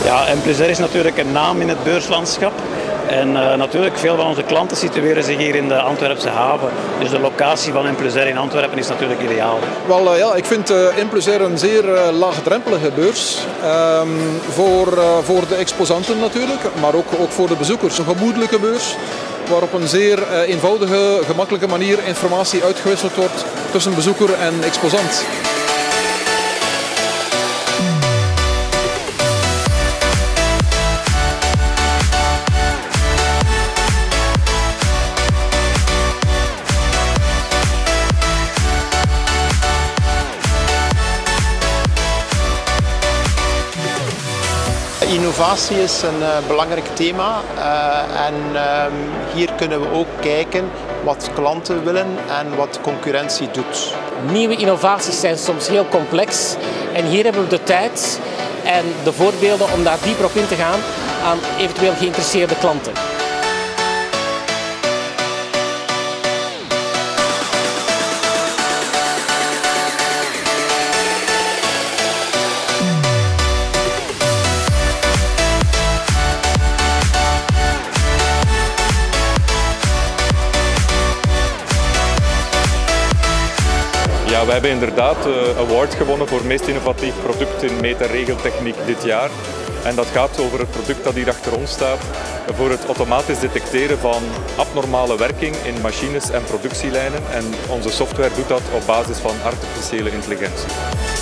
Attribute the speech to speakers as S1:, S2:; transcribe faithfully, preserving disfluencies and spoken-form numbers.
S1: Ja, M plus R is natuurlijk een naam in het beurslandschap. En uh, natuurlijk, veel van onze klanten situeren zich hier in de Antwerpse haven. Dus de locatie van M plus R in Antwerpen is natuurlijk ideaal.
S2: Wel, uh, ja, ik vind uh, M plus R een zeer uh, laagdrempelige beurs. Um, voor, uh, voor de exposanten natuurlijk, maar ook, ook voor de bezoekers. Een gemoedelijke beurs waar op een zeer uh, eenvoudige, gemakkelijke manier informatie uitgewisseld wordt tussen bezoeker en exposant.
S3: Innovatie is een uh, belangrijk thema uh, en uh, hier kunnen we ook kijken wat klanten willen en wat concurrentie doet.
S4: Nieuwe innovaties zijn soms heel complex en hier hebben we de tijd en de voorbeelden om daar dieper op in te gaan aan eventueel geïnteresseerde klanten.
S5: Ja, we hebben inderdaad een award gewonnen voor meest innovatief product in meet- en regeltechniek dit jaar. En dat gaat over het product dat hier achter ons staat, voor het automatisch detecteren van abnormale werking in machines en productielijnen. En onze software doet dat op basis van artificiële intelligentie.